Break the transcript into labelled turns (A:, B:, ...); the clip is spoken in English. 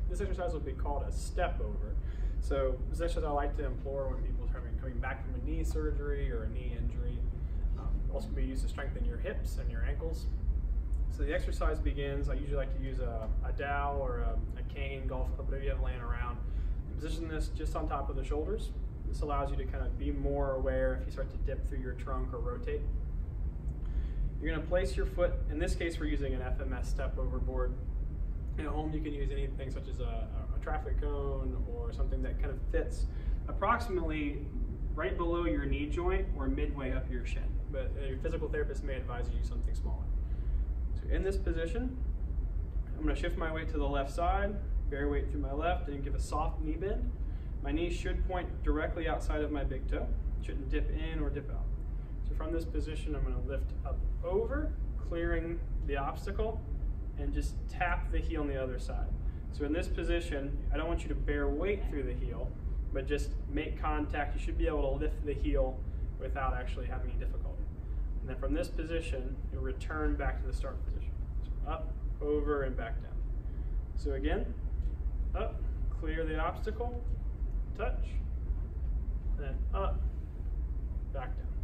A: this exercise will be called a step over. So this exercise I like to employ when people are coming back from a knee surgery or a knee injury. Also can be used to strengthen your hips and your ankles. So the exercise begins, I usually like to use a dowel or a cane, golf club, whatever you have laying around. Position this just on top of the shoulders. This allows you to kind of be more aware if you start to dip through your trunk or rotate. You're going to place your foot, in this case we're using an FMS step over board. At home you can use anything such as a traffic cone or something that kind of fits approximately right below your knee joint or midway up your shin. But your physical therapist may advise you use something smaller. So in this position, I'm going to shift my weight to the left side, bear weight through my left, and give a soft knee bend. My knee should point directly outside of my big toe. It shouldn't dip in or dip out. So from this position, I'm going to lift up over, clearing the obstacle, and just tap the heel on the other side. So in this position, I don't want you to bear weight through the heel, but just make contact. You should be able to lift the heel without actually having any difficulty. And then from this position, you'll return back to the start position. So up, over, and back down. So again, up, clear the obstacle, touch, and then up, back down.